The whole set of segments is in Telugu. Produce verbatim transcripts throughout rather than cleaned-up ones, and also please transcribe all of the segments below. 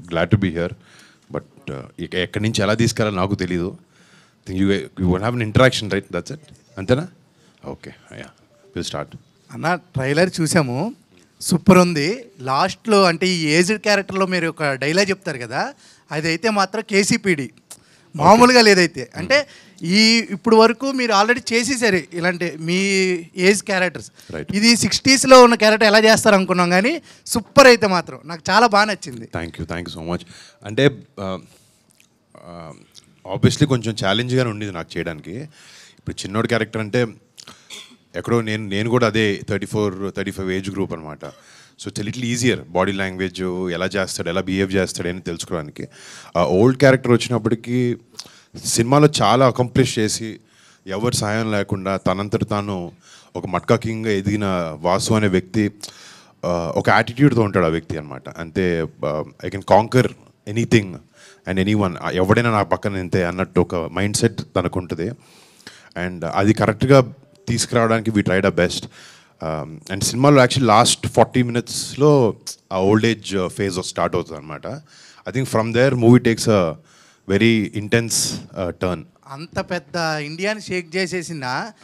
Glad to be here. But ఎక్కడి నుంచి ఎలా తీసుకెళ్ళాలో నాకు తెలీదు. Think you you one have an interaction, right? That's it, అంతేనా? Okay, yeah, will start. అన్న ట్రైలర్ చూసాము, సూపర్ ఉంది. లాస్ట్లో అంటే ఈ ఏజ్డ్ క్యారెక్టర్లో మీరు ఒక డైలాగ్ చెప్తారు కదా, అదైతే మాత్రం కేసీపీడి మామూలుగా లేదైతే. అంటే ఈ ఇప్పుడు వరకు మీరు ఆల్రెడీ చేసేసారు ఇలాంటి మీ ఏజ్ క్యారెక్టర్స్. ఇది సిక్స్టీస్లో ఉన్న క్యారెక్టర్ ఎలా చేస్తారు అనుకున్నాం, కానీ సూపర్ అయితే మాత్రం నాకు చాలా బాగా నచ్చింది. Thank you thank you so much. అంటే ఆబ్వియస్లీ కొంచెం ఛాలెంజ్గానే ఉండేది నాకు చేయడానికి. ఇప్పుడు చిన్నోడి క్యారెక్టర్ అంటే ఎక్కడో నేను నేను కూడా అదే thirty four thirty five age group అనమాట. So it's little easier body language ఎలా చేస్తాడు, ఎలా బిహేవ్ చేస్తాడు అని తెలుసుకోవడానికి. ఆ ఓల్డ్ క్యారెక్టర్ వచ్చినప్పటికీ సినిమాలో చాలా అకంప్లిష్ చేసి ఎవరి సహాయం లేకుండా తనంతట తాను ఒక మట్కా కింగ్గా ఎదిగిన వాసు అనే వ్యక్తి ఒక యాటిట్యూడ్తో ఉంటాడు ఆ వ్యక్తి అనమాట. అంతే, I can conquer anything and anyone, ఎవడైనా నా పక్కన ఇంతే అన్నట్టు ఒక మైండ్ సెట్ తనకు ఉంటుంది. అండ్ అది కరెక్ట్గా తీసుకురావడానికి we tried a best. And సినిమాలో యాక్చువల్లీ లాస్ట్ ఫార్టీ మినిట్స్లో ఆ ఓల్డ్ ఏజ్ ఫేజ్ స్టార్ట్ అవుతుంది అనమాట. I think from there movie takes a very intense turn. అంత పెద్ద ఇండియాని షేక్ చేసేసిన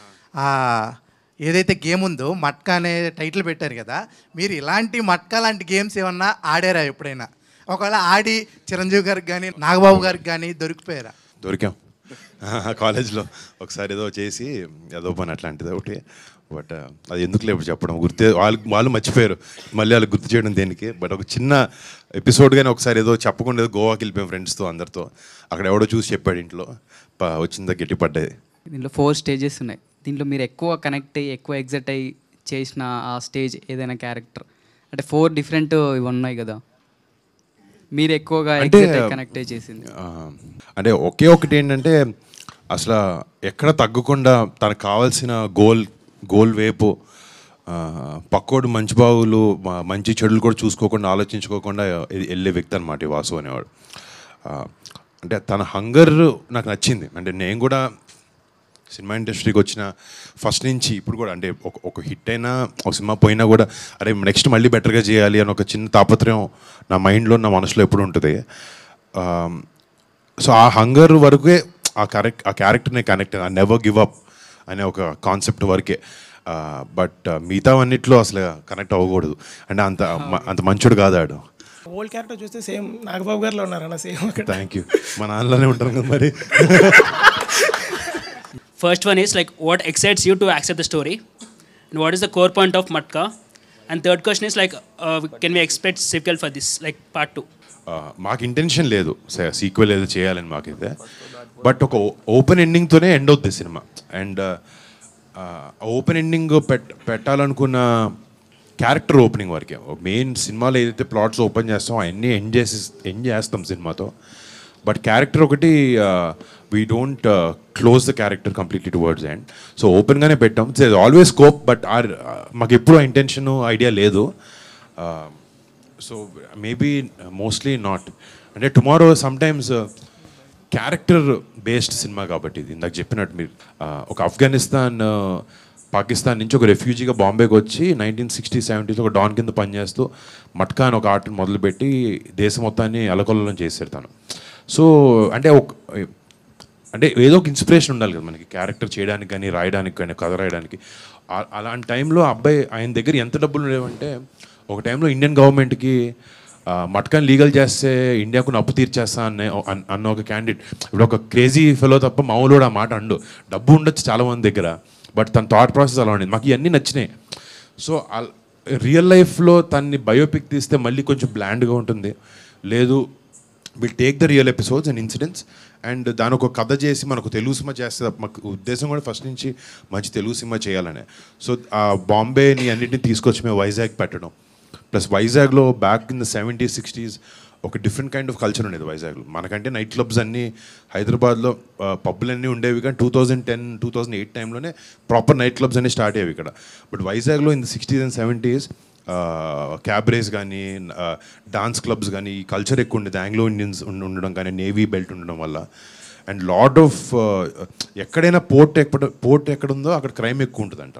ఏదైతే గేమ్ ఉందో మట్కా అనే టైటిల్ పెట్టారు కదా, మీరు ఇలాంటి మట్కా లాంటి గేమ్స్ ఏమన్నా ఆడారా ఎప్పుడైనా? ఒకవేళ ఆడి చిరంజీవి గారికి కానీ నాగబాబు గారికి కానీ దొరికిపోయారా? దొరికాం కాలేజ్లో ఒకసారి ఏదో చేసి ఏదో పని అట్లాంటిది ఒకటి. బట్ అది ఎందుకు లేవు చెప్పడం, గుర్తే వాళ్ళు వాళ్ళు మర్చిపోయారు, మళ్ళీ వాళ్ళకి గుర్తు చేయడం దేనికి. బట్ ఒక చిన్న ఎపిసోడ్ కానీ ఒకసారి ఏదో చెప్పకుండా ఏదో గోవాకి వెళ్ళిపోయాం ఫ్రెండ్స్తో అందరితో. అక్కడ ఎవడో చూసి చెప్పాడు ఇంట్లో, వచ్చిందా గట్టి పడ్డాయి. దీంట్లో ఫోర్ స్టేజెస్ ఉన్నాయి. దీంట్లో మీరు ఎక్కువ కనెక్ట్ అయ్యి ఎక్కువ ఎగ్జైట్ అయ్యి చేసిన ఆ స్టేజ్ ఏదైనా క్యారెక్టర్ అంటే ఫోర్ డిఫరెంట్ ఇవి ఉన్నాయి కదా, మీరు ఎక్కువగా కనెక్ట్ అయ్యి చేసింది? అంటే ఒకే ఒకటి ఏంటంటే అసలు ఎక్కడ తగ్గకుండా తనకు కావాల్సిన గోల్ గోల్ వైపు పక్కోడు మంచి బావులు మంచి చెడులు కూడా చూసుకోకుండా ఆలోచించుకోకుండా వెళ్ళే వ్యక్తి అనమాట వాసు అనేవాడు. అంటే తన హంగర్ నాకు నచ్చింది. అంటే నేను కూడా సినిమా ఇండస్ట్రీకి వచ్చిన ఫస్ట్ నుంచి ఇప్పుడు కూడా అంటే ఒక ఒక హిట్ అయినా ఒక సినిమా పోయినా కూడా అరే నెక్స్ట్ మళ్ళీ బెటర్గా చేయాలి అని ఒక చిన్న తాపత్రయం నా మైండ్లో నా మనసులో ఎప్పుడు ఉంటుంది. సో ఆ హంగర్ వరకే ఆ కరెక్ట్ ఆ క్యారెక్టర్ని కనెక్ట్ ఆ నెవర్ గివ్ అప్ అనే ఒక కాన్సెప్ట్ వరకే. బట్ మిగతావన్నిట్లో అసలు కనెక్ట్ అవ్వకూడదు. అంటే అంత అంత మంచోడు కాదు ఆడు. ఓల్డ్ క్యారెక్టర్ చూస్తే సేమ్ నాగబాబు గారిలో ఉన్నారన్న సేమ్. Thank you. మా నాన్నలోనే ఉంటారు కదా మరి. First one is like what excites you to accept the story and what is the core point of Matka, and third question is like uh, can we expect sequel for this like part two? మాకు ఇంటెన్షన్ లేదు సీక్వెల్ ఏదో చేయాలని మాకైతే, బట్ ఒక ఓపెన్ ఎండింగ్తోనే ఎండ్ అవుతుంది సినిమా. అండ్ ఓపెన్ ఎండింగ్ పెట్ పెట్టాలనుకున్న క్యారెక్టర్ ఓపెనింగ్ వరకే. మెయిన్ సినిమాలో ఏదైతే ప్లాట్స్ ఓపెన్ చేస్తామో అవన్నీ ఎండ్ చేసి ఎండ్ చేస్తాం సినిమాతో. బట్ క్యారెక్టర్ ఒకటి we don't close the character completely towards end. So ఓపెన్గానే పెట్టాం. It's always scope, but or మాకు ఎప్పుడు ఇంటెన్షన్ ఐడియా లేదు. So maybe mostly not. అంటే tomorrow sometimes character based cinema కాబట్టి ఇది ఇందాక చెప్పినట్టు మీరు ఒక ఆఫ్ఘనిస్తాన్ పాకిస్తాన్ నుంచి ఒక రెఫ్యూజీగా బాంబేకి వచ్చి నైన్టీన్ సిక్స్టీ సెవెంటీలో ఒక డాన్ కింద పనిచేస్తూ మట్కా అని ఒక ఆటను మొదలుపెట్టి దేశం మొత్తాన్ని అలకొల్లం చేశారు తను. సో అంటే ఒక అంటే ఏదో ఒక ఇన్స్పిరేషన్ ఉండాలి కదా మనకి క్యారెక్టర్ చేయడానికి కానీ రాయడానికి కానీ కథ రాయడానికి. అలాంటి టైంలో అబ్బాయి ఆయన దగ్గర ఎంత డబ్బులు ఉండేవంటే ఒక టైంలో ఇండియన్ గవర్నమెంట్కి మట్కాని లీగల్ చేస్తే ఇండియాకు అప్పు తీర్చేస్తా అనే అన్న ఒక క్యాండిడేట్. ఇప్పుడు ఒక క్రేజీ ఫెలో తప్ప మామూలు ఆ మాట అండు. డబ్బు ఉండొచ్చు చాలామంది దగ్గర, బట్ తన థాట్ ప్రాసెస్ అలా ఉండేది. మాకు ఇవన్నీ నచ్చినాయి. సో రియల్ లైఫ్లో తన్ని బయోపిక్ తీస్తే మళ్ళీ కొంచెం బ్లాండ్గా ఉంటుంది. లేదు will take the real episodes and incidents and దాని ఒక కథ చేసి మనకు తెలుగు సినిమా చేస్తే మాకు ఉద్దేశం కూడా ఫస్ట్ నుంచి మంచి తెలుగు సినిమా చేయాలనే. సో ఆ బాంబేని అన్నింటినీ తీసుకొచ్చి మేము వైజాగ్ పెట్టడం, ప్లస్ వైజాగ్లో back in the seventies sixties ఒక డిఫరెంట్ కైండ్ ఆఫ్ కల్చర్ ఉండేది వైజాగ్లో. మనకంటే నైట్ క్లబ్స్ అన్నీ హైదరాబాద్లో పబ్బులు అన్నీ ఉండేవి, కానీ two thousand ten two thousand eight టైంలోనే ప్రాపర్ నైట్ క్లబ్స్ అన్నీ స్టార్ట్ అయ్యేవి ఇక్కడ. బట్ వైజాగ్లో in the sixties and seventies cabarets కానీ డాన్స్ క్లబ్స్ కానీ ఈ కల్చర్ ఎక్కువ ఉండేది. ఆంగ్లో ఇండియన్స్ ఉండడం కానీ నేవీ బెల్ట్ ఉండడం వల్ల అండ్ లాట్ ఆఫ్ ఎక్కడైనా పోర్ట్ ఎక్కడ పోర్ట్ ఎక్కడుందో అక్కడ క్రైమ్ ఎక్కువ ఉంటుందంట.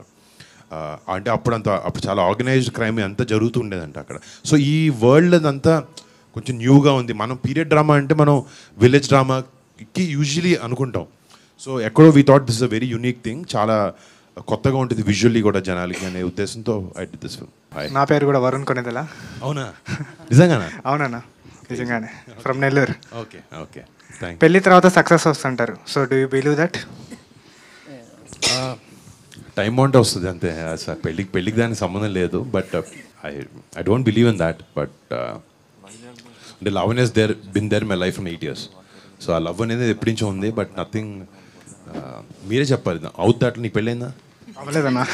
అంటే అప్పుడు అంత అప్పుడు చాలా ఆర్గనైజ్డ్ క్రైమ్ అంతా జరుగుతూ ఉండేదంట అక్కడ. సో ఈ వరల్డ్ అంతా కొంచెం న్యూగా ఉంది. మనం పీరియడ్ డ్రామా అంటే మనం విలేజ్ డ్రామాకి యూజువలీ అనుకుంటాం. సో ఎక్కడో we thought this a very unique thing, చాలా కొత్తగా ఉంటుంది విజువల్లీ కూడా జనాలకి అనే ఉద్దేశంతో ఐ డిడ్ దిస్ ఫిల్మ్. నా పేరు కూడా వరుణ్ కొనేదలా. అవునా? నిజంగానా? అవునన్నా, నిజంగానే. From Nellore. Okay okay thank పెళ్లి తర్వాత సక్సెస్ వస్తుంటారు. So do you believe that? Time బాగుంటే వస్తుంది అంతే. సార్ పెళ్ళికి పెళ్ళికి దానికి సంబంధం లేదు. But I I don't believe in that. But అంటే లవ్ అనేస్ there been there my life from eight years. So ఆ లవ్ అనేది ఎప్పటి నుంచో ఉంది. బట్ నథింగ్, మీరే చెప్పాలి. అవుట్ దాట్ నీకు పెళ్ళైందా? అవ్వలేదన్నా.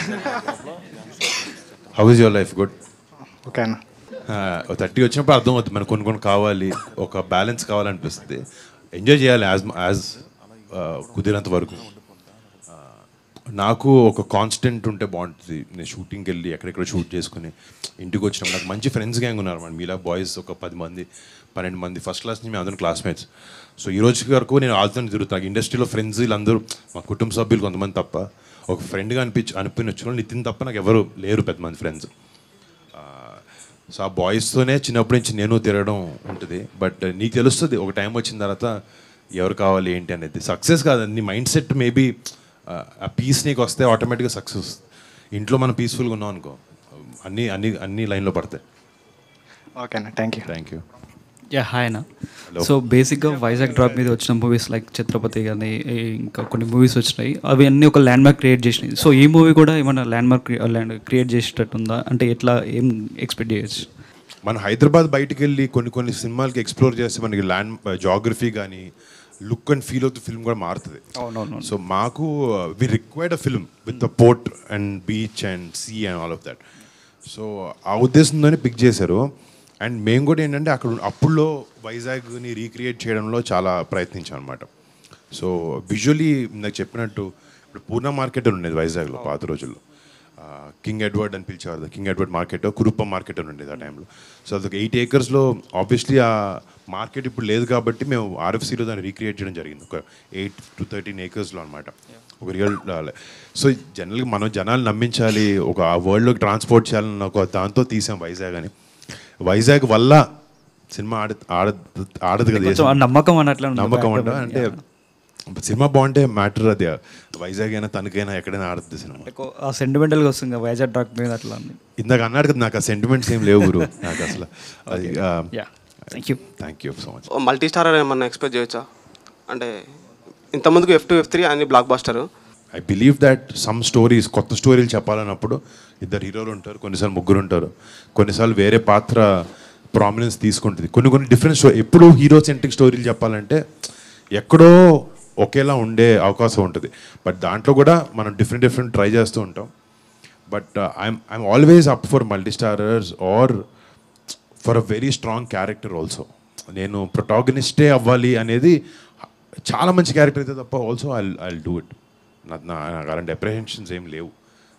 How is your life? Good. Okay అన్న. థర్టీ వచ్చినప్పుడు అర్థం అవుతుంది మనకు కొన్ని కొన్ని కావాలి, ఒక బ్యాలెన్స్ కావాలనిపిస్తుంది. ఎంజాయ్ చేయాలి యాజ్ యాజ్ కుదిరేంత వరకు. నాకు ఒక కాన్స్టెంట్ ఉంటే బాగుంటుంది. నేను షూటింగ్కి వెళ్ళి ఎక్కడెక్కడ షూట్ చేసుకుని ఇంటికి వచ్చినప్పుడు నాకు మంచి ఫ్రెండ్స్ గ్యాంగ్ ఉన్నారు అన్నమాట. మీలా బాయ్స్ ఒక పది మంది పన్నెండు మంది ఫస్ట్ క్లాస్ నుంచి మేము అందరం క్లాస్మేట్స్. సో ఈ రోజు వరకు నేను వాళ్ళతో తిరుగుతాను. ఇండస్ట్రీలో ఫ్రెండ్స్ వీళ్ళందరూ మా కుటుంబ సభ్యులు కొంతమంది తప్ప, ఒక ఫ్రెండ్గా అనిపించి అనిపించిన నితిన్ తప్ప నాకు ఎవరు లేరు పెద్ద మంది ఫ్రెండ్స్. సో ఆ బాయ్స్తోనే చిన్నప్పటి నుంచి నేను తిరగడం ఉంటుంది. బట్ నీకు తెలుస్తుంది ఒక టైం వచ్చిన తర్వాత ఎవరు కావాలి ఏంటి అనేది. సక్సెస్ కాదు, నీ మైండ్ సెట్ మేబీ ఆ పీస్ నీకు వస్తే ఆటోమేటిక్గా సక్సెస్. ఇంట్లో మనం పీస్ఫుల్గా ఉన్నాం అనుకో, అన్నీ అన్ని అన్ని లైన్లో పడతాయి. ఓకే అన్న, thank you. Thank you. Yeah hi అన్న. సో బేసిక్గా వైజాగ్ డ్రాప్ మీద వచ్చిన మూవీస్ లైక్ ఛత్రపతి కానీ ఇంకా కొన్ని మూవీస్ వచ్చినాయి, అవి అన్నీ ఒక ల్యాండ్ మార్క్ క్రియేట్ చేసినాయి. సో ఈ మూవీ కూడా ఏమైనా ల్యాండ్ మార్క్ ల్యాండ్ క్రియేట్ చేసేటట్టు ఉందా? అంటే ఎట్లా ఏం ఎక్స్పెక్ట్ చేయొచ్చు? మన హైదరాబాద్ బయటకు వెళ్ళి కొన్ని కొన్ని సినిమాలకి ఎక్స్ప్లోర్ చేస్తే మనకి ల్యాండ్ జాగ్రఫీ కానీ look and feel of the film కూడా మారుతుంది. అవునవును. సో మాకు we required a film with the port and beach and sea and all of that. So ఆ ఉద్దేశంతోనే పిక్ చేశారు. అండ్ మేము కూడా ఏంటంటే అక్కడ అప్పుడులో వైజాగ్ని రీక్రియేట్ చేయడంలో చాలా ప్రయత్నించాం అనమాట. సో విజువలీ నాకు చెప్పినట్టు ఇప్పుడు పూర్ణ మార్కెట్ అని ఉండేది వైజాగ్లో పాత రోజుల్లో. కింగ్ ఎడ్వర్డ్ అని పిలిచేవారు. King Edward market, Kuruppa market అని ఉండేది ఆ టైంలో. సో అదొక ఎయిట్ ఏకర్స్లో ఆబ్వియస్లీ ఆ మార్కెట్ ఇప్పుడు లేదు కాబట్టి మేము ఆర్ఎఫ్సీలో దాన్ని రీక్రియేట్ చేయడం జరిగింది. ఒక ఎయిట్ టు థర్టీన్ ఏకర్స్లో అనమాట. ఒక రియల్. సో జనరల్గా మనం జనాలు నమ్మించాలి, ఒక ఆ వరల్డ్లోకి ట్రాన్స్పోర్ట్ చేయాలని ఒక దాంతో తీసాం వైజాగ్ అని. వైజాగ్ వల్ల సినిమా ఆడ ఆడ ఆడదు కదా, నమ్మకం అన్నట్లు. నమ్మకం అంట అంటే సినిమా బాగుంటే మ్యాటర్ అది. వైజాగ్ అయినా తనకైనా ఎక్కడైనా ఆడుతుంది సినిమా. సెంటిమెంటల్గా వస్తుంది వైజాగ్ డ్రాక్ మీద అట్లా. ఇందాక అన్నాడు కదా, నాకు ఆ సెంటిమెంట్స్ ఏం లేవు గురు నాకు అసలు. అది thank you. Thank you so much. Multi starrer ఏమన్నా ఎక్స్పెక్ట్ చేయొచ్చా? అంటే ఇంతమందికి ఎఫ్ టూ ఎఫ్ త్రీ అన్ని blockbuster. I believe that some stories, కొత్త స్టోరీలు చెప్పాలన్నప్పుడు ఇద్దరు హీరోలు ఉంటారు, కొన్నిసార్లు ముగ్గురు ఉంటారు, కొన్నిసార్లు వేరే పాత్ర ప్రామినెన్స్ తీసుకుంటుంది. కొన్ని కొన్ని డిఫరెంట్ స్టోరీ. ఎప్పుడు హీరో సెంట్రిక్ స్టోరీలు చెప్పాలంటే ఎక్కడో ఒకేలా ఉండే అవకాశం ఉంటుంది. బట్ దాంట్లో కూడా మనం డిఫరెంట్ డిఫరెంట్ ట్రై చేస్తూ ఉంటాం. But I'm I'm always up for multi starrers or for a very strong character also. నేను ప్రొటాగనిస్టే అవ్వాలి అనేది చాలా మంచి క్యారెక్టర్ అయితే తప్ప also I I do it. నాకు నాకు అలాంటి అప్రిహెన్షన్స్ ఏం లేవు.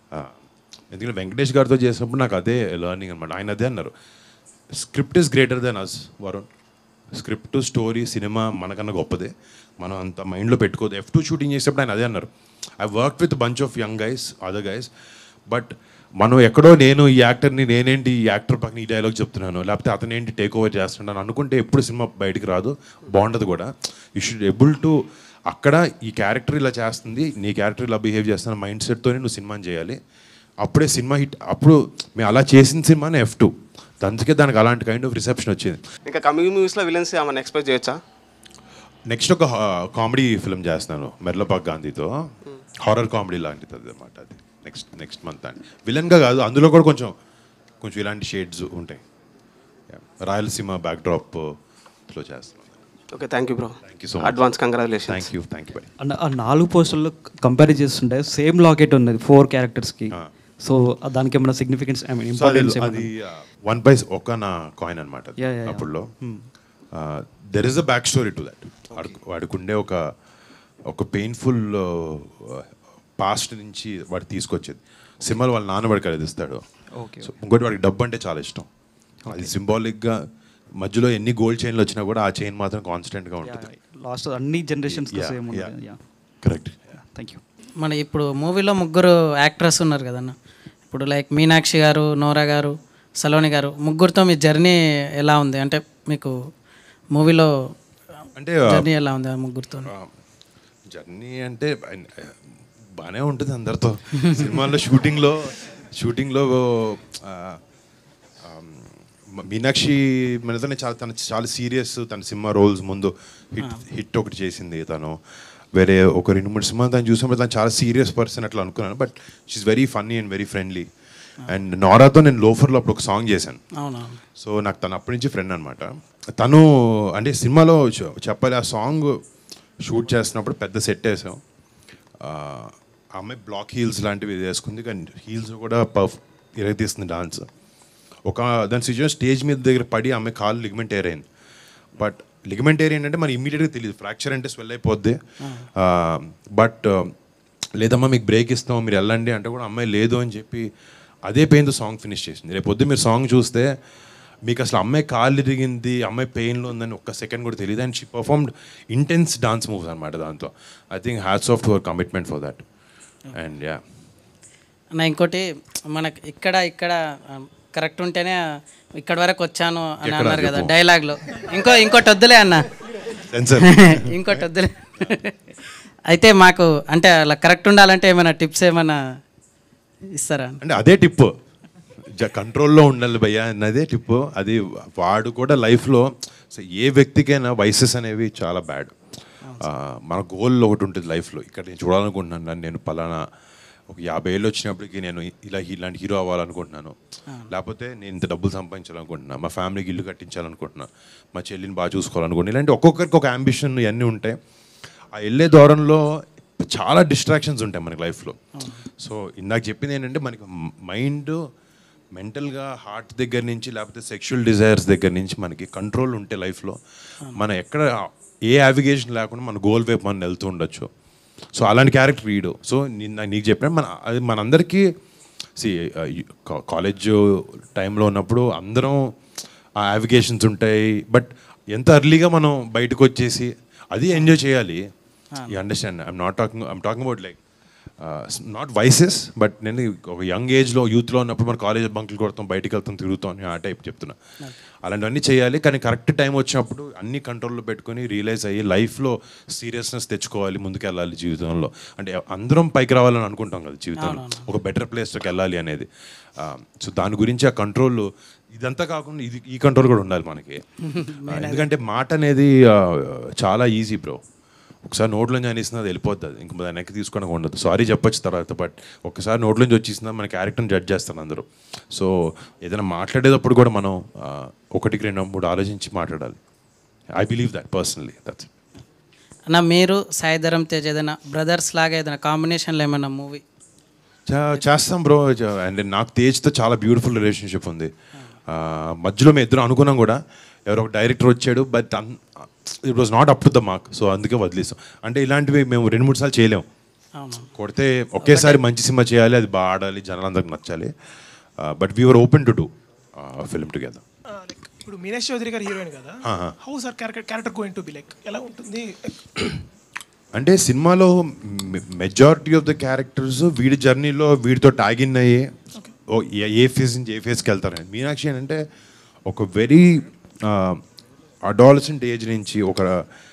ఎందుకంటే వెంకటేష్ గారితో చేసినప్పుడు నాకు అదే లెర్నింగ్ అనమాట. ఆయన అదే అన్నారు, script is greater than us Varun. Script, story, cinema మనకన్నా గొప్పదే, మనం అంత మైండ్లో పెట్టుకోదు. ఎఫ్ టూ షూటింగ్ చేసేటప్పుడు ఆయన అదే అన్నారు, I work with bunch of young guys, other guys, but మనం ఎక్కడో నేను ఈ యాక్టర్ని, నేనేంటి ఈ యాక్టర్ పక్కన ఈ డైలాగ్ చెప్తున్నాను, లేకపోతే అతనేంటి టేక్ ఓవర్ చేస్తున్నాను అనుకుంటే ఎప్పుడు సినిమా బయటికి రాదు, బాగుండదు కూడా. యూ షుడ్ ఎబుల్ టు అక్కడ ఈ క్యారెక్టర్ ఇలా చేస్తుంది, నీ క్యారెక్టర్ ఇలా బిహేవ్ చేస్తున్న మైండ్ సెట్తోనే నువ్వు సినిమాని చేయాలి. అప్పుడే సినిమా హిట్. అప్పుడు మేము అలా చేసిన సినిమానే ఎఫ్ టూ. అందుకే దానికి అలాంటి కైండ్ ఆఫ్ రిసెప్షన్ వచ్చింది. ఇంకా కమింగ్ మూవీస్లో విలన్స్ ఏమైనా ఎక్స్పెక్ట్ చేయొచ్చా? నెక్స్ట్ ఒక కామెడీ ఫిల్మ్ చేస్తున్నాను మెర్లపాక్ గాంధీతో, హారర్ కామెడీ లాంటిది అనమాట. అది నెక్స్ట్ నెక్స్ట్ మంత్ అండి. విలన్గా కాదు, అందులో కూడా కొంచెం కొంచెం ఇలాంటి షేడ్స్ ఉంటాయి. రాయలసీమ బ్యాక్డ్రాప్లో చేస్తున్నాను. Okay, thank you bro. Thank you so much. Advance congratulation. Thank you thank you bye. అన్న ఆ నాలుగు పోస్టర్లో కంపేర్ చేస్తుంటే సేమ్ లాకెట్ ఉన్నది ఫోర్ క్యారెక్టర్స్కి. సో దానికి ఏమైనా సిగ్నిఫికెన్స్, ఐ మీన్ ఇంపార్టెన్స్? అది వన్ పైస్ ఒక నా కాయిన్ అనమాట అప్పుడులో. There is a back story to that. వాడికి ఉండే ఒక ఒక పెయిన్ఫుల్ పాస్ట్ నుంచి వాడు తీసుకొచ్చేది. సినిమాలు వాళ్ళ నాన్న వాడికి అది ఇస్తాడు. సో ఇంకోటి వాడికి డబ్బు అంటే చాలా ఇష్టం. అది సింబాలిక్గా మధ్యలో ఎన్ని గోల్డ్ చైన్లు వచ్చినా కూడా ఆ చైన్ మాత్రం కాన్స్టెంట్గా ఉంటుంది. లాస్ట్ అన్ని జనరేషన్స్ సేమ్ ఉంటుంది. కరెక్ట్. Thank you. మన ఇప్పుడు మూవీలో ముగ్గురు యాక్ట్రెస్ ఉన్నారు కదన్న. ఇప్పుడు లైక్ మీనాక్షి గారు, నోరా గారు, సలోని గారు, ముగ్గురితో మీ జర్నీ ఎలా ఉంది? అంటే మీకు మూవీలో అంటే జర్నీ ఎలా ఉంది ఆ ముగ్గురితో? జర్నీ అంటే బాగానే ఉంటుంది అందరితో. సినిమాల్లో షూటింగ్లో షూటింగ్లో మీనాక్షి మనతోనే చాలా తన చాలా సీరియస్, తన సినిమా రోల్స్ ముందు హిట్ హిట్ ఒకటి చేసింది తను. వేరే ఒక రెండు మూడు సినిమా తను చూసినప్పుడు తను చాలా సీరియస్ పర్సన్ అట్లా అనుకున్నాను. But she's very funny and very friendly. And నోరాతో నేను లోఫర్లో అప్పుడు ఒక సాంగ్ చేశాను. సో నాకు తను అప్పటి నుంచి ఫ్రెండ్ అనమాట. తను అంటే సినిమాలో చెప్పాలి, ఆ సాంగ్ షూట్ చేస్తున్నప్పుడు పెద్ద సెట్ వేసాం. ఆ అమ్మాయి బ్లాక్ హీల్స్ లాంటివి వేసుకుంది, కానీ హీల్స్ కూడా పర్ఫ్ ఇరగతీస్తుంది డాన్స్. ఒక దాని సిచ్యువేషన్ స్టేజ్ మీద దగ్గర పడి ఆమె కాలు లిగమెంట్ ఎయిర్ అయింది. బట్ లిగమెంట్ ఎయిర్ అంటే మనకి ఇమీడియట్గా తెలియదు, ఫ్రాక్చర్ అంటే స్వెల్ అయిపోద్ది. బట్ లేదమ్మా మీకు బ్రేక్ ఇస్తాం మీరు వెళ్ళండి అంటే కూడా అమ్మాయి లేదు అని చెప్పి అదే పెయిన్తో సాంగ్ ఫినిష్ చేసింది. రేపు పొద్దు మీరు సాంగ్ చూస్తే మీకు అసలు అమ్మాయి కాలు ఇరిగింది, అమ్మాయి పెయిన్లో ఉందని ఒక్క సెకండ్ కూడా తెలియదు. And she performed intense dance moves అనమాట దాంతో. I think hats off to our commitment for that. And yeah అన్న ఇంకోటి మనకి ఇక్కడ ఇక్కడ కరెక్ట్ ఉంటేనే ఇక్కడ వరకు వచ్చాను అని అన్నారు కదా డైలాగ్లో. ఇంకో ఇంకోటి వద్దులే అన్న, ఇంకోటి వద్దులే. అయితే మాకు అంటే అలా కరెక్ట్ ఉండాలంటే ఏమైనా టిప్స్ ఏమైనా ఇస్తారా? అంటే అదే టిప్, కంట్రోల్లో ఉండాలి భయ్యా అన్నదే టిప్. అది వాడు కూడా లైఫ్లో ఏ వ్యక్తికైనా వయసెస్ అనేవి చాలా బ్యాడ్. మన గోల్ ఒకటి ఉంటుంది లైఫ్లో, ఇక్కడ నేను చూడాలనుకుంటున్నాను, నేను పలానా ఒక యాభై ఏళ్ళు వచ్చినప్పటికీ నేను ఇలా ఇలాంటి హీరో అవ్వాలనుకుంటున్నాను, లేకపోతే నేను ఇంత డబ్బులు సంపాదించాలనుకుంటున్నాను, మా ఫ్యామిలీకి ఇల్లు కట్టించాలనుకుంటున్నాను, మా చెల్లిని బాగా చూసుకోవాలనుకుంటున్నాను. ఇలాంటి ఒక్కొక్కరికి ఒక అంబిషన్ ఇవన్నీ ఉంటాయి. ఆ వెళ్ళే దూరంలో చాలా డిస్ట్రాక్షన్స్ ఉంటాయి మనకి లైఫ్లో. సో ఇందాక చెప్పింది ఏంటంటే మనకి మైండ్ మెంటల్గా హార్ట్ దగ్గర నుంచి లేకపోతే సెక్షువల్ డిజైర్స్ దగ్గర నుంచి మనకి కంట్రోల్ ఉంటే లైఫ్లో మనం ఎక్కడ ఏ యావిగేషన్ లేకుండా మన గోల్ వైపు మనం వెళ్తూ ఉండొచ్చు. సో అలాంటి క్యారెక్టర్ వీడు. సో నేను నీకు చెప్పిన మన అది మనందరికీ సి కాలేజ్ టైంలో ఉన్నప్పుడు అందరం ఆ యావిగేషన్స్ ఉంటాయి. బట్ ఎంత ఎర్లీగా మనం బయటకు వచ్చేసి అది ఎంజాయ్ చేయాలి. You understand, I'm not talking I'm talking about like not vices, but నేను ఒక యంగ్ ఏజ్లో యూత్లో ఉన్నప్పుడు మన కాలేజ్ బంకులు కొడతాం, బయటికి వెళ్తాం, తిరుగుతాం, ఆ టైప్ చెప్తున్నా. అలాంటివన్నీ చేయాలి, కానీ కరెక్ట్ టైం వచ్చినప్పుడు అన్ని కంట్రోల్లో పెట్టుకొని రియలైజ్ అయ్యి లైఫ్లో సీరియస్నెస్ తెచ్చుకోవాలి, ముందుకెళ్ళాలి జీవితంలో. అంటే అందరం పైకి రావాలని అనుకుంటాం కదా జీవితంలో, ఒక బెటర్ ప్లేస్లోకి వెళ్ళాలి అనేది. సో దాని గురించి ఆ కంట్రోల్ ఇదంతా కాకుండా ఇది ఈ కంట్రోల్ కూడా ఉండాలి మనకి. ఎందుకంటే మాట అనేది చాలా ఈజీ బ్రో. ఒకసారి నోట్లోంచి అనిస్తున్నా అది వెళ్ళిపోతుంది, ఇంక వెనక్కి తీసుకోవడానికి ఉండదు. సారీ చెప్పొచ్చు తర్వాత, బట్ ఒకసారి నోట్లోంచి వచ్చేసిందా మన క్యారెక్టర్ని జడ్జ్ చేస్తాను అందరూ. సో ఏదైనా మాట్లాడేటప్పుడు కూడా మనం ఒకటికి రెండు మూడు ఆలోచించి మాట్లాడాలి. I believe that personally. That's అన్న మీరు సాయిధరం తేజ్ ఏదైనా బ్రదర్స్ లాగా ఏదైనా కాంబినేషన్లో ఏమైనా మూవీ చేస్తాం బ్రో. అండ్ నాకు తేజ్తో చాలా బ్యూటిఫుల్ రిలేషన్షిప్ ఉంది. మధ్యలో మేము ఇద్దరు అనుకున్నాం కూడా, ఎవరో ఒక డైరెక్టర్ వచ్చాడు, but it was not up to the mark. So అందుకే వదిలేసాం. అంటే ఇలాంటివి మేము రెండు మూడు సార్లు చేయలేము. కొడితే ఒకేసారి మంచి సినిమా చేయాలి, అది బాగా ఆడాలి, జనాలందరికి నచ్చాలి. But we're open to do film together. ఇప్పుడు మీనాక్షి చౌదరి గారు హీరోయిన్ కదా, how sir character character going to be like, ఎలా ఉంటుంది? అంటే సినిమాలో మెజారిటీ ఆఫ్ ద క్యారెక్టర్స్ వీడి జర్నీలో వీడితో ట్యాగిన్ అయ్యి ఏ ఫేజ్ నుంచి ఏ ఫేజ్కి వెళ్తారని. మీనాక్షి అంటే ఒక వెరీ అడాలసెంట్ ఏజ్ నుంచి ఒక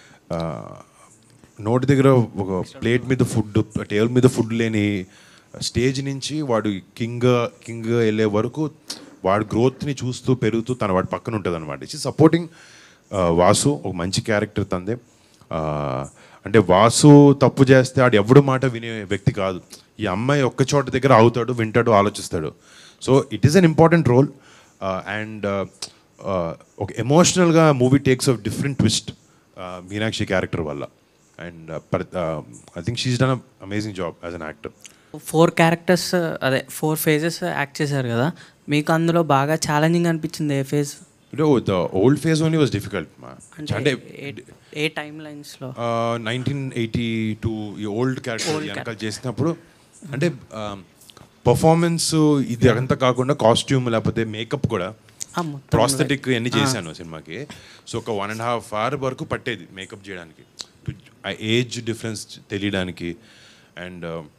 నోటి దగ్గర ఒక ప్లేట్ మీద ఫుడ్, టేబుల్ మీద ఫుడ్ లేని స్టేజ్ నుంచి వాడు కింగ్ కింగ్ వెళ్ళే వరకు వాడి గ్రోత్ని చూస్తూ పెరుగుతూ తన వాడి పక్కన ఉంటుంది అనమాట. ఇట్స్ సపోర్టింగ్ వాసు, ఒక మంచి క్యారెక్టర్ తందే. అంటే వాసు తప్పు చేస్తే ఆడు ఎవడు మాట వినే వ్యక్తి కాదు. ఈ అమ్మాయి ఒక్క చోట దగ్గర అవుతాడు, వింటాడు, ఆలోచిస్తాడు. So it is an important role. And ఒక ఎమోషనల్గా movie takes off different twist Meenakshi character వల్ల. And I think she's done amazing job as an actor. Four characters అదే ఫోర్ ఫేజెస్ యాక్ట్ చేశారు కదా, మీకు అందులో బాగా ఛాలెంజింగ్ అనిపించింది ఏ phase? The old phase only was difficult. అంటే ఏ టైం లైన్స్లో నైన్టీన్ ఎయిటీ టూ ఈ ఓల్డ్ క్యారెక్టర్ వెనకాల చేసినప్పుడు అంటే పర్ఫార్మెన్స్ ఇది అంతా కాకుండా కాస్ట్యూమ్ లేకపోతే మేకప్ కూడా ప్రాస్థెటిక్ అన్నీ చేశాను సినిమాకి. సో ఒక వన్ అండ్ హాఫ్ అవర్ వరకు పట్టేది మేకప్ చేయడానికి, ఆ ఏజ్ డిఫరెన్స్ తెలియడానికి. అండ్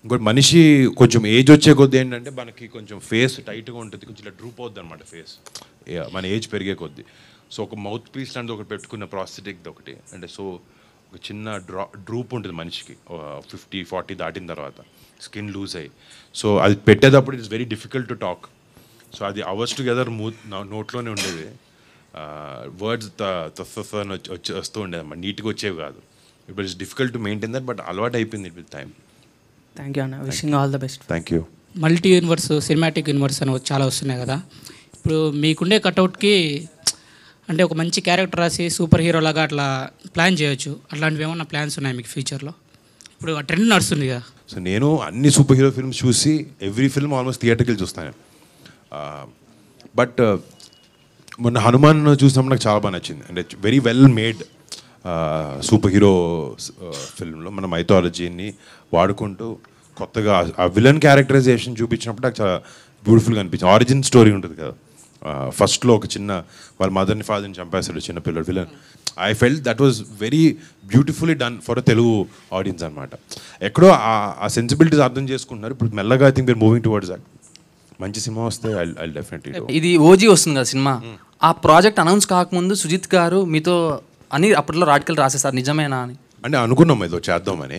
ఇంకోటి మనిషి కొంచెం ఏజ్ వచ్చే కొద్దీ ఏంటంటే మనకి కొంచెం ఫేస్ టైట్గా ఉంటుంది, కొంచెం ఇలా డ్రూప్ అవుద్ది అనమాట ఫేస్ మన ఏజ్ పెరిగే కొద్దీ. సో ఒక మౌత్ పీస్ లాంటిది ఒకటి పెట్టుకున్న ప్రాస్థెటిక్ది ఒకటి, అంటే సో ఒక చిన్న డ్రా డ్రూప్ ఉంటుంది మనిషికి ఫిఫ్టీ ఫార్టీ దాటిన తర్వాత స్కిన్ లూజ్ అయ్యి. సో అది పెట్టేటప్పుడు it's very difficult to talk. So అది అవర్స్ టుగెదర్ మూ నోట్లోనే ఉండేది, వర్డ్స్ వచ్చి వస్తూ ఉండేది అన్నమాట, నీట్గా వచ్చేవి కాదు. It was difficult to maintain that, but అలవాటు అయిపోయింది విత్ టైం. థ్యాంక్ యూ అన్న, wishing all the best. Thank you. Multiverse, cinematic universe అని చాలా వస్తున్నాయి కదా, ఇప్పుడు మీకుండే కట్అవుట్కి అంటే ఒక మంచి క్యారెక్టర్ రాసి సూపర్ హీరో లాగా అట్లా ప్లాన్ చేయొచ్చు, అట్లాంటివి ఏమన్నా ప్లాన్స్ ఉన్నాయి మీకు ఫ్యూచర్లో? ఇప్పుడు ఆ ట్రెండ్ నడుస్తుంది కదా. సో నేను అన్ని సూపర్ హీరో ఫిల్మ్స్ చూసి ఎవ్రీ ఫిల్మ్ ఆల్మోస్ట్ థియేటర్కి చూస్తాను. బట్ మొన్న హనుమాన్ చూసినప్పుడు నాకు చాలా బాగా నచ్చింది. అంటే very well made super hero ఫిల్మ్లో మన మైథాలజీని వాడుకుంటూ కొత్తగా ఆ విలన్ క్యారెక్టరైజేషన్ చూపించినప్పుడు నాకు చాలా బ్యూటిఫుల్గా అనిపించింది. ఆరిజిన్ స్టోరీ ఉంటుంది కదా, ఫస్ట్లో ఒక చిన్న వాళ్ళ మదర్ని ఫాదర్ని చంపేస్తాడు చిన్న పిల్లడు villain. I felt that was very beautifully done for a Telugu audience అనమాట. ఎక్కడో ఆ సెన్సిబిలిటీస్ అర్థం చేసుకుంటున్నారు ఇప్పుడు మెల్లగా. I think we're moving towards that. మంచి సినిమా వస్తే ఐ ఐ డెఫినెట్లీ. ఇది ఓజీ వస్తుంది కదా సినిమా, ఆ ప్రాజెక్ట్ అనౌన్స్ కాకముందు సుజిత్ గారు మీతో అని అప్పట్లో రాటికల్ రాసేసారు, నిజమేనా అని? అంటే అనుకున్నాం ఏదో చేద్దామని,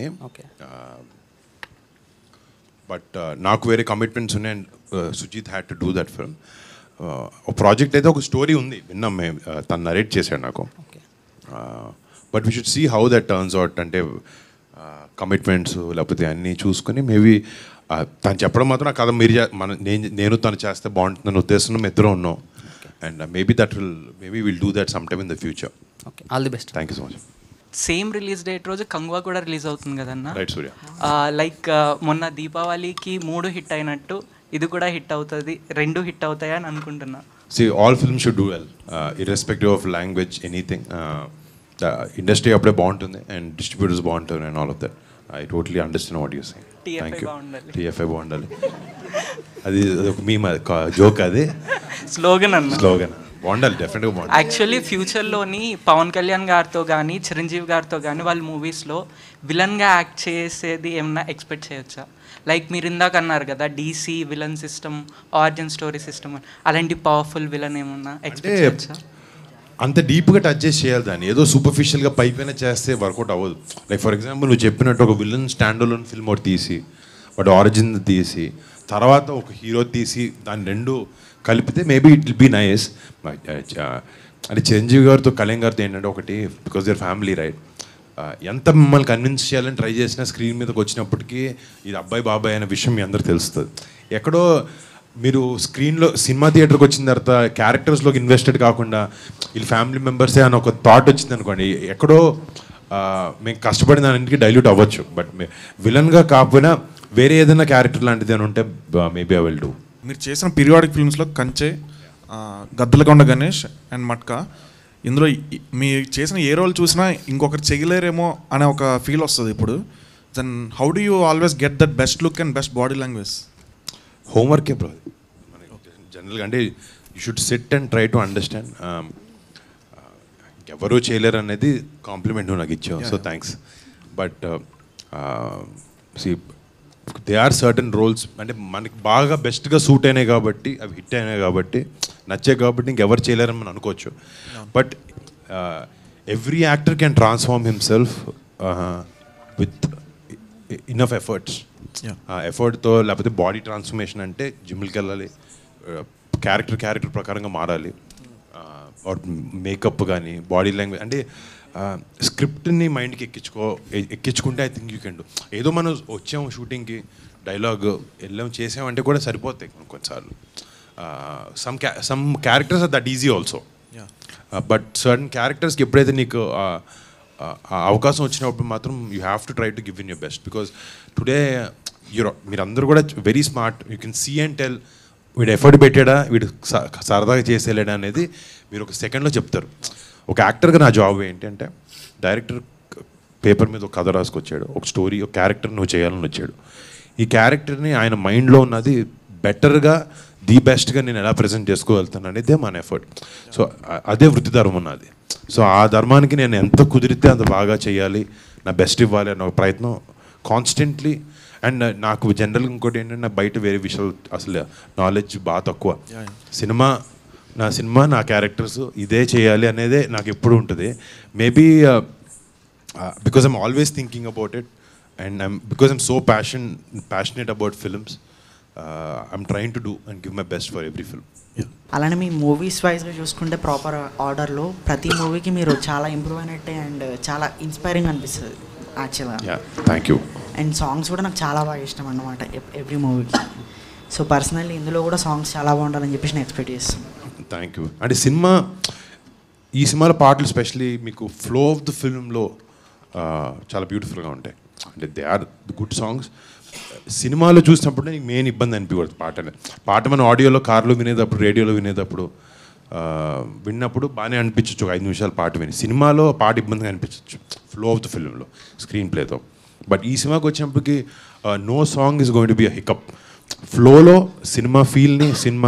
బట్ నాకు వేరే కమిట్మెంట్స్ ఉన్నాయి. And Sujeeth had to do that film. ఒక ప్రాజెక్ట్ అయితే ఒక స్టోరీ ఉంది, విన్నాం మేము, తను నరేట్ చేశాడు నాకు. But we should see how that turns out. అంటే కమిట్మెంట్స్ లేకపోతే అన్నీ చూసుకొని మేబీ తను చెప్పడం మాత్రం ఆ కథ మీరు మన నేను నేను తను చేస్తే బాగుంటుందని ఉద్దేశంలో మేము ఇద్దరం ఉన్నాం. And maybe that will maybe will do that some time in the future. Okay, all the best. Thank you so much. Same release date రోజు కంగువా కూడా రిలీజ్ అవుతుంది కదన్న. రైట్ సూర్య. లైక్ మొన్న దీపావళికి మూడు హిట్ అయినట్టు ఇది కూడా హిట్ అవుతుంది, రెండు హిట్ అవుతాయి అని అనుకుంటున్నా. See, all films should do well, uh, irrespective of language, anything. Uh, the industry అప్పుడే బాగుంటుంది అండ్ డిస్ట్రిబ్యూటర్స్ బాగుంటుంది and all of that. I totally understand what you're saying. Thank you. TFI బాగుండాలి, అది ఒక మీ జోక్, అది స్లోగన్ అన్న. స్లోగన్ బాగుండాలి, డెఫినెట్గా బాగుండాలి. యాక్చువల్లీ ఫ్యూచర్లోని పవన్ కళ్యాణ్ గారితో కానీ చిరంజీవి గారితో కానీ వాళ్ళ మూవీస్లో విలన్గా యాక్ట్ చేసేది ఏమన్నా ఎక్స్పెక్ట్ చేయొచ్చా? లైక్ మీరు ఇందాక అన్నారు కదా DC villain system, origin story system, అలాంటి పవర్ఫుల్ విలన్ ఏమన్నా ఎక్స్పెక్ట్ చేయొచ్చా? అంత డీప్గా టచ్ చేసి చేయాలి దాన్ని, ఏదో సూపర్ఫిషియల్గా పైపైన చేస్తే వర్కౌట్ అవ్వదు. లైక్ ఫర్ ఎగ్జాంపుల్ నువ్వు చెప్పినట్టు ఒక విలన్ స్టాండ్ అలోన్ ఫిల్మ్ ఒకటి తీసి వాటి ఆరిజిన్ తీసి తర్వాత ఒక హీరో తీసి దాన్ని రెండు కలిపితే maybe it will be nice. అంటే చిరంజీవి గారితో కళ్యాణ్ గారితో ఏంటంటే ఒకటి, బికాస్ దేర్ ఫ్యామిలీ రైట్, ఎంత మిమ్మల్ని కన్విన్స్ చేయాలని ట్రై చేసినా స్క్రీన్ మీదకి వచ్చినప్పటికీ ఇది అబ్బాయి బాబాయ్ అనే విషయం మీ అందరికి తెలుస్తుంది. ఎక్కడో మీరు స్క్రీన్లో సినిమా థియేటర్కి వచ్చిన తర్వాత క్యారెక్టర్స్లోకి ఇన్వెస్టెడ్ కాకుండా వీళ్ళు ఫ్యామిలీ మెంబర్సే అని ఒక థాట్ వచ్చింది అనుకోండి, ఎక్కడో మేము కష్టపడిన దానికి డైల్యూట్ అవ్వచ్చు. బట్ విలన్గా కాకపోయినా వేరే ఏదైనా క్యారెక్టర్ లాంటిది అని ఉంటే మేబీ ఐ విల్ డూ. మీరు చేసిన పీరియాడిక్ ఫిల్మ్స్లో కంచె, గద్దలకొండ గణేష్ అండ్ మట్కా, ఇందులో మీరు చేసిన ఏ రోల్ చూసినా ఇంకొకరు చేయలేరేమో అనే ఒక ఫీల్ వస్తుంది ఇప్పుడు. Then how do you always get that best look and best body language? హోంవర్కే బ్రో జనరల్గా. అంటే you should sit and try to understand. ఎవరూ చేయలేరు అనేది కాంప్లిమెంట్ నాకు ఇచ్చావు, so thanks. But see they are certain roles, అంటే మనకి బాగా బెస్ట్గా సూట్ అయినాయి కాబట్టి, అవి హిట్ అయినాయి కాబట్టి, నచ్చాయి కాబట్టి ఇంకెవరు చేయలేరని మనం అనుకోవచ్చు. But every actor can transform himself with enough efforts. ఎఫర్ట్తో, లేకపోతే బాడీ ట్రాన్స్ఫర్మేషన్ అంటే జిమ్కి వెళ్ళాలి, క్యారెక్టర్ క్యారెక్టర్ ప్రకారంగా మారాలి, ఆర్ మేకప్ కానీ బాడీ లాంగ్వేజ్. అంటే స్క్రిప్ట్ని మైండ్కి ఎక్కించుకో ఎక్కించుకుంటే I think you can do. ఏదో మనం వచ్చాము షూటింగ్కి డైలాగ్ వెళ్ళాము చేసామంటే కూడా సరిపోతాయి కొన్నిసార్లు. సమ్ క్యా some characters are that easy also, but certain క్యారెక్టర్స్కి ఎప్పుడైతే నీకు అవకాశం వచ్చినప్పుడు మాత్రం you have to try to give in your best. Because today your మీరందరూ కూడా very smart, you can see and tell వీడు ఎఫర్ట్ పెట్టాడా, వీడు సరదాగా చేసేలేడా అనేది మీరు ఒక సెకండ్లో చెప్తారు. ఒక యాక్టర్గా నా జాబ్ ఏంటి అంటే, డైరెక్టర్ పేపర్ మీద ఒక కథ రాసుకొచ్చాడు, ఒక స్టోరీ, ఒక క్యారెక్టర్ నువ్వు చేయాలని వచ్చాడు. ఈ క్యారెక్టర్ని ఆయన మైండ్లో ఉన్నది బెటర్గా, ది బెస్ట్గా నేను ఎలా ప్రజెంట్ చేసుకోగలుగుతాను అనేదే మన ఎఫర్ట్. సో అదే వృత్తి ధర్మం ఉన్నది. సో ఆ ధర్మానికి నేను ఎంత కుదిరితే అంత బాగా చేయాలి, నా బెస్ట్ ఇవ్వాలి అన్న ప్రయత్నం కాన్స్టెంట్లీ. అండ్ నాకు జనరల్గా ఇంకోటి ఏంటంటే నాకు బయట వేరే విషయాలు అసలు నాలెడ్జ్ బాగా తక్కువ. సినిమా నా సినిమా నా క్యారెక్టర్స్ ఇదే చేయాలి అనేదే నాకు ఎప్పుడు ఉంటుంది. Maybe because I'm always thinking about it and I'm because I'm so passion passionate about films I'm trying to do and give my best for every film. అలానే మీ మూవీస్ వైజ్గా చూసుకుంటే ప్రాపర్ ఆర్డర్లో ప్రతి మూవీకి మీరు చాలా ఇంప్రూవ్ అయినట్టే అండ్ చాలా ఇన్స్పైరింగ్ అనిపిస్తుంది యాక్చువల్గా. Thank you. అండ్ సాంగ్స్ కూడా నాకు చాలా బాగా ఇష్టం అన్నమాట ఎవ్రీ మూవీకి. సో పర్సనల్లీ ఇందులో కూడా సాంగ్స్ చాలా బాగుండాలని చెప్పేసి నేను ఎక్స్పెక్ట్ చేస్తాను. Thank you. అంటే సినిమా ఈ సినిమాలో పాటలు స్పెషలీ మీకు ఫ్లో ఆఫ్ ద ఫిల్మ్లో చాలా బ్యూటిఫుల్గా ఉంటాయి. అంటే దే ఆర్ గుడ్ సాంగ్స్. సినిమాలో చూసినప్పుడు నీకు మెయిన్ ఇబ్బంది అనిపించదు పాటనే. పాట మనం ఆడియోలో కార్లో వినేటప్పుడు రేడియోలో వినేటప్పుడు విన్నప్పుడు బాగానే అనిపించవచ్చు ఒక ఐదు నిమిషాలు పాట విని. సినిమాలో పాట ఇబ్బందిగా అనిపించవచ్చు ఫ్లో ఆఫ్ ద ఫిల్మ్లో స్క్రీన్ ప్లేతో. బట్ ఈ సినిమాకి వచ్చినప్పటికి no song is going to be a hiccup. ఫ్లోలో సినిమా ఫీల్ని సినిమా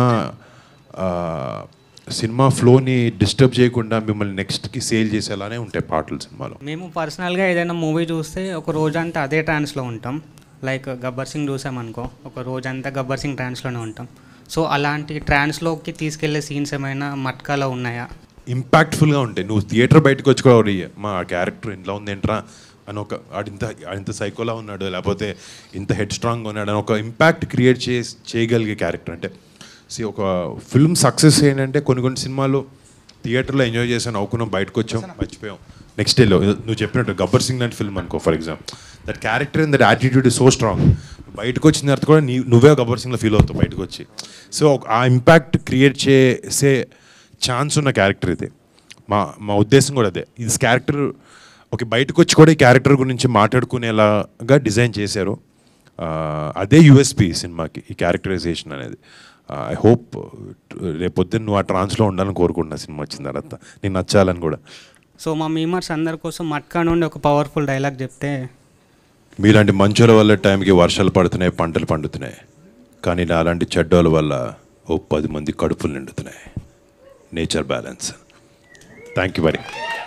సినిమా ఫ్లోని డిస్టర్బ్ చేయకుండా మిమ్మల్ని నెక్స్ట్కి సేల్ చేసేలానే ఉంటాయి పాటలు సినిమాలో. మేము పర్సనల్గా ఏదైనా మూవీ చూస్తే ఒక రోజంతా అదే ట్రాన్స్లో ఉంటాం. లైక్ గబ్బర్ సింగ్ చూసామనుకో ఒక రోజంతా గబ్బర్ సింగ్ ట్రాన్స్లోనే ఉంటాం. సో అలాంటి ట్రాన్స్లోకి తీసుకెళ్లే సీన్స్ ఏమైనా మట్కాలో ఉన్నాయా? ఇంపాక్ట్ఫుల్గా ఉంటాయి. నువ్వు థియేటర్ బయటకు వచ్చి కూడా మా క్యారెక్టర్ ఇంట్లో ఉంది ఏంట్రా అని ఒక ఆడింత ఆడింత సైకోలా ఉన్నాడు లేకపోతే ఇంత హెడ్ స్ట్రాంగ్గా ఉన్నాడు అని ఒక ఇంపాక్ట్ క్రియేట్ చే చేయగలిగే క్యారెక్టర్. అంటే సి ఒక ఫిల్మ్ సక్సెస్ ఏంటంటే కొన్ని కొన్ని సినిమాలు థియేటర్లో ఎంజాయ్ చేసాను నవ్వుకున్నాం బయటకు వచ్చాం మర్చిపోయాం నెక్స్ట్ డేలో. నువ్వు చెప్పినట్టు గబ్బర్ సింగ్ లాంటి ఫిల్మ్ అనుకో for example, that character and that attitude is so strong. బయటకు వచ్చిన తర్వాత కూడా నీ నువ్వే గబ్బర్ సింగ్లో ఫీల్ అవుతావు బయటకు వచ్చి. సో ఆ ఇంపాక్ట్ క్రియేట్ చేసే ఛాన్స్ ఉన్న క్యారెక్టర్ ఇది. మా మా ఉద్దేశం కూడా అదే. ఇది క్యారెక్టర్ ఓకే బయటకు వచ్చి కూడా ఈ క్యారెక్టర్ గురించి మాట్లాడుకునేలాగా డిజైన్ చేశారు. అదే యూఎస్పీ సినిమాకి ఈ క్యారెక్టరైజేషన్ అనేది. ఐ హోప్ రేపొద్దున నువ్వు ఆ ట్రాన్స్లో ఉండాలని కోరుకుంటున్నా సినిమా వచ్చిన తర్వాత నేను నచ్చాలని కూడా. సో మా మీమర్స్ అందరి కోసం మట్కా నుండి ఒక పవర్ఫుల్ డైలాగ్ చెప్తే. మీలాంటి మంచోల వల్ల టైంకి వర్షాలు పడుతున్నాయి పంటలు పండుతున్నాయి, కానీ నా అలాంటి చెడ్డోళ్ళ వల్ల ఓ పది మంది కడుపులు నిండుతున్నాయి. Nature balance. Thank you very.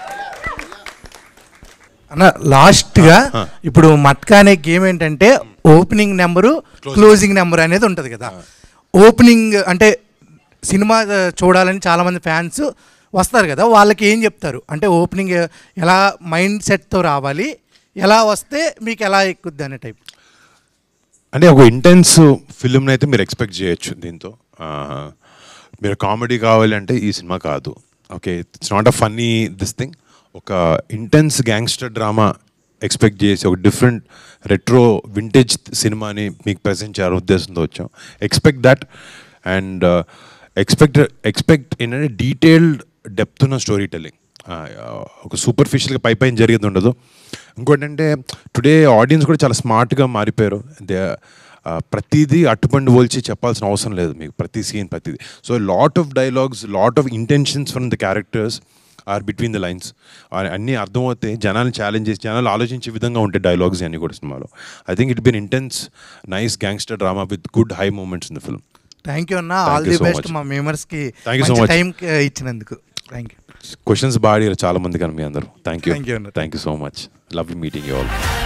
అన్న లాస్ట్గా ఇప్పుడు మట్కా అనే గేమ్ ఏంటంటే ఓపెనింగ్ నెంబరు క్లోజింగ్ నెంబర్ అనేది ఉంటుంది కదా. ఓపెనింగ్ అంటే సినిమా చూడాలని చాలామంది ఫ్యాన్స్ వస్తారు కదా, వాళ్ళకి ఏం చెప్తారు అంటే ఓపెనింగ్ ఎలా మైండ్ సెట్తో రావాలి, ఎలా వస్తే మీకు ఎలా ఎక్కుద్ది అనే టైప్. అంటే ఒక ఇంటెన్స్ ఫిల్మ్ని అయితే మీరు ఎక్స్పెక్ట్ చేయొచ్చు దీంతో. మీరు కామెడీ కావాలి అంటే ఈ సినిమా కాదు. Okay it's not a funny this thing. ఒక ఇంటెన్స్ గ్యాంగ్స్టర్ డ్రామా ఎక్స్పెక్ట్ చేసి ఒక డిఫరెంట్ రెట్రో వింటేజ్ సినిమాని మీకు ప్రజెంట్ చేయాలని ఉద్దేశంతో వచ్చాం. Expect that and expect expect ఏంటంటే డీటెయిల్డ్ డెప్త్ ఉన్న స్టోరీ టెల్లింగ్. ఒక సూపర్ఫిషియల్గా పై పైన జరిగేది ఉండదు. ఇంకోటి అంటే టుడే ఆడియన్స్ కూడా చాలా స్మార్ట్గా మారిపోయారు. దే ప్రతిదీ అట్టుపండు పోల్చి చెప్పాల్సిన అవసరం లేదు మీకు ప్రతి సీన్ ప్రతిదీ. So lot of dialogues lot of intentions from the characters or between the lines అన్నీ అర్థమవుతాయి. జనాలను ఛాలెంజ్ చేసి జనాలు ఆలోచించే విధంగా ఉంటాయి డైలాగ్స్ అన్నీ కూడా సినిమాలో. I think it been intense nice gangster drama with good high moments in the film. Thank you అన్న. ఆల్ ది బెస్ట్ మా మెంబర్స్కి టైం ఇచ్చినందుకు. Thank you. క్వశ్చన్స్ బాగా చాలా మంది కానీ మీ అందరూ. Thank you thank you thank you so much. Love you meeting you all.